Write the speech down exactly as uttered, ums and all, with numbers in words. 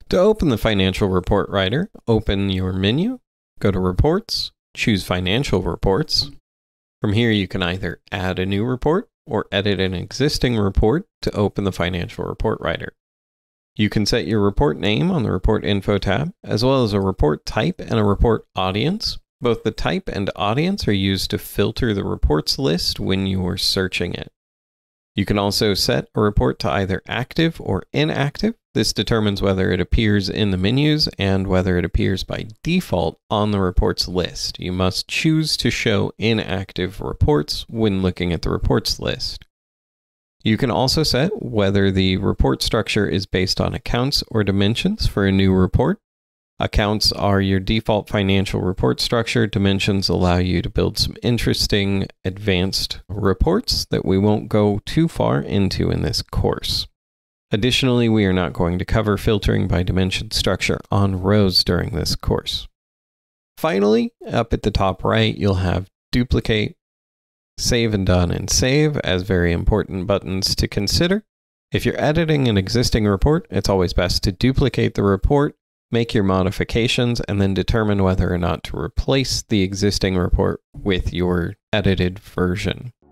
To open the Financial Report Writer, open your menu, go to Reports, choose Financial Reports. From here, you can either add a new report or edit an existing report to open the Financial Report Writer. You can set your report name on the Report Info tab, as well as a report type and a report audience. Both the type and audience are used to filter the reports list when you are searching it. You can also set a report to either active or inactive. This determines whether it appears in the menus and whether it appears by default on the reports list. You must choose to show inactive reports when looking at the reports list. You can also set whether the report structure is based on accounts or dimensions for a new report. Accounts are your default financial report structure. Dimensions allow you to build some interesting advanced reports that we won't go too far into in this course. Additionally, we are not going to cover filtering by dimension structure on rows during this course. Finally, up at the top right, you'll have duplicate, save and done, and save as very important buttons to consider. If you're editing an existing report, it's always best to duplicate the report, make your modifications, and then determine whether or not to replace the existing report with your edited version.